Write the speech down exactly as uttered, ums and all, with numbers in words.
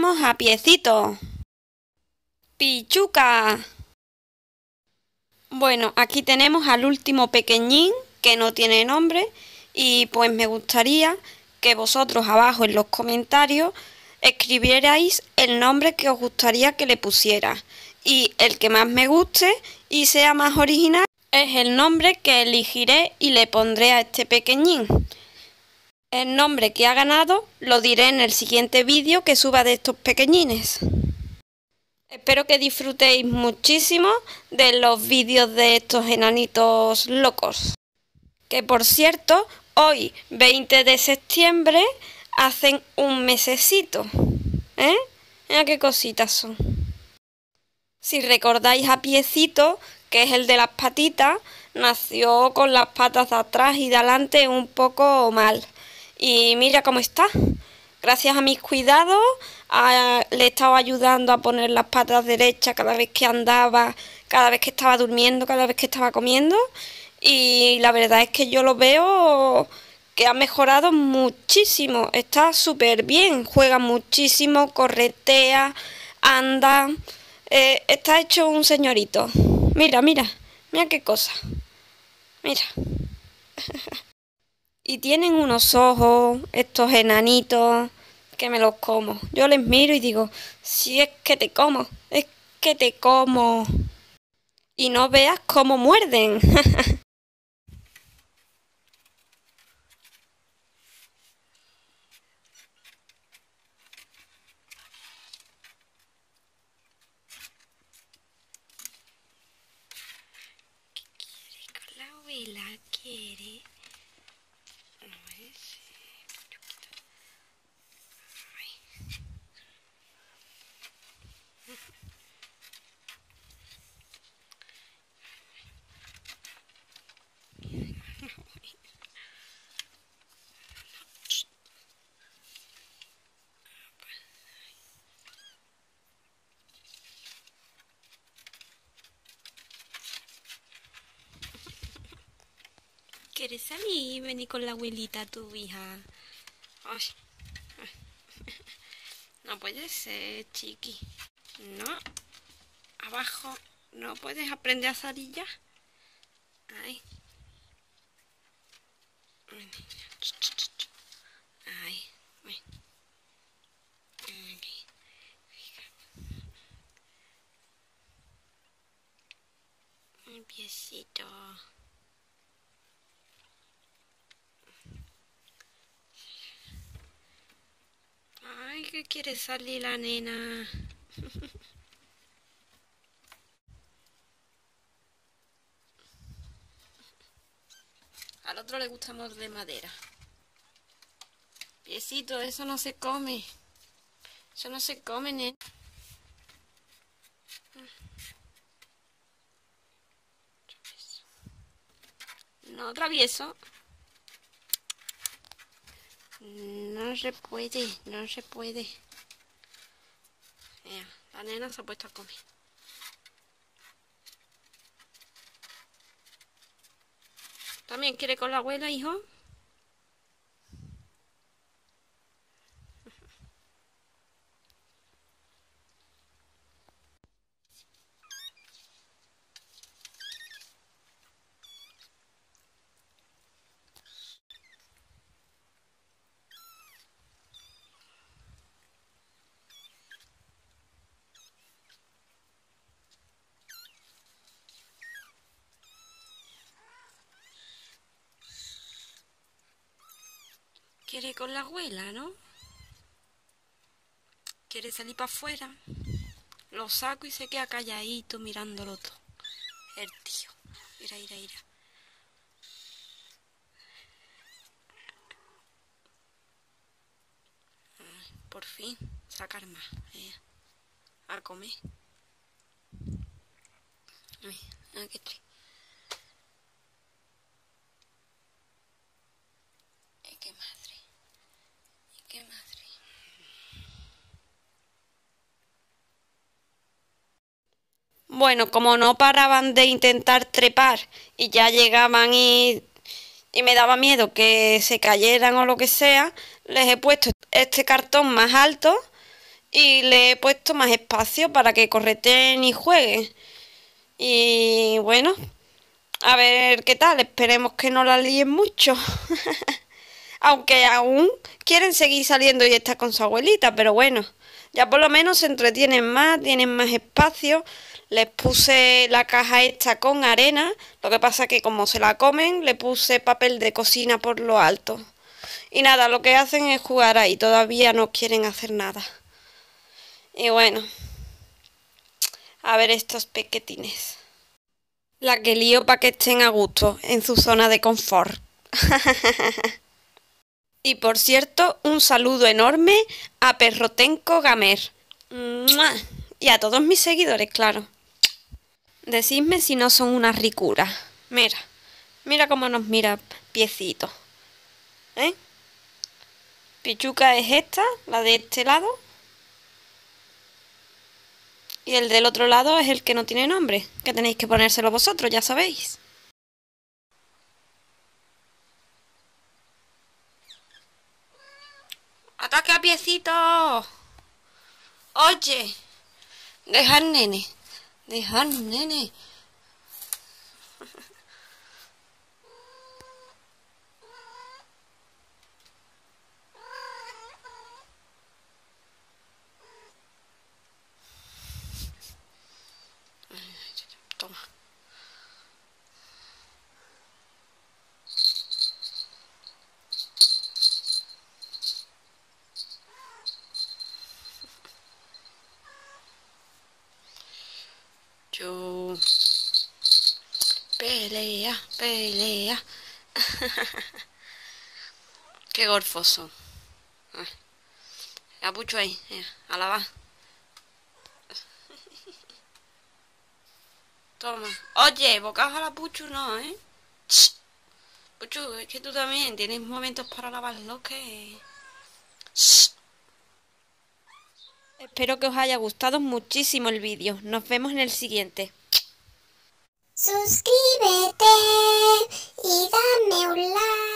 tenemos a Piecito. Pichuca. Bueno, aquí tenemos al último pequeñín que no tiene nombre y pues me gustaría que vosotros abajo en los comentarios escribierais el nombre que os gustaría que le pusiera, y el que más me guste y sea más original es el nombre que elegiré y le pondré a este pequeñín. El nombre que ha ganado lo diré en el siguiente vídeo que suba de estos pequeñines. Espero que disfrutéis muchísimo de los vídeos de estos enanitos locos. Que por cierto, hoy, veinte de septiembre, hacen un mesecito. ¿Eh? Mira qué cositas son. Si recordáis a Piecito, que es el de las patitas, nació con las patas de atrás y de adelante un poco mal. Y mira cómo está. Gracias a mis cuidados, a, le he estado ayudando a poner las patas derechas cada vez que andaba, cada vez que estaba durmiendo, cada vez que estaba comiendo. Y la verdad es que yo lo veo que ha mejorado muchísimo. Está súper bien, juega muchísimo, corretea, anda. Eh, está hecho un señorito. Mira, mira, mira qué cosa. Mira. Y tienen unos ojos, estos enanitos, que me los como. Yo les miro y digo, si es que te como, es que te como. Y no veas cómo muerden. La abuela quiere. ¿Quieres salir y venir con la abuelita, tu hija? Ay, ay. No puede ser, chiqui. No. Abajo. ¿No puedes aprender a salir ya? Ay. Ay. Mi piecito. Ay, que quiere salir la nena. Al otro le gusta más de madera. Piecito, eso no se come. Eso no se come, nena. No, travieso. No se puede, no se puede. Mira, la nena se ha puesto a comer. ¿También quiere con la abuela, hijo? Quiere con la abuela, ¿no? Quiere salir para afuera. Lo saco y se queda calladito mirándolo todo. El tío. Mira, mira, mira. Ay, por fin, sacar más. Eh, a comer. Ay, ay, qué triste. Ay, qué madre. Ay, qué madre. Bueno, como no paraban de intentar trepar y ya llegaban y, y me daba miedo que se cayeran o lo que sea, les he puesto este cartón más alto y le he puesto más espacio para que correteen y jueguen. Y bueno, a ver qué tal, esperemos que no la líen mucho. Aunque aún quieren seguir saliendo y estar con su abuelita, pero bueno, ya por lo menos se entretienen más, tienen más espacio. Les puse la caja esta con arena, lo que pasa que como se la comen, le puse papel de cocina por lo alto. Y nada, lo que hacen es jugar ahí, todavía no quieren hacer nada. Y bueno, a ver estos pequetines. La que lío para que estén a gusto en su zona de confort. Y por cierto, un saludo enorme a Perrotenco Gamer. ¡Mua! Y a todos mis seguidores, claro. Decidme si no son unas ricuras. Mira, mira cómo nos mira Piecito. ¿Eh? Pichuca es esta, la de este lado. Y el del otro lado es el que no tiene nombre, que tenéis que ponérselo vosotros, ya sabéis. ¡Ataque a Piecito! Oye, deja al nene, deja al nene. Toma. Yo... Pelea, pelea. Qué gorfoso. La pucho ahí, a la va. Toma. Oye, bocaos a la Puchu no, ¿eh? Shh. Puchu, es que tú también tienes momentos para lavarlo que... Shh. Espero que os haya gustado muchísimo el vídeo. Nos vemos en el siguiente. Suscríbete y dame un like.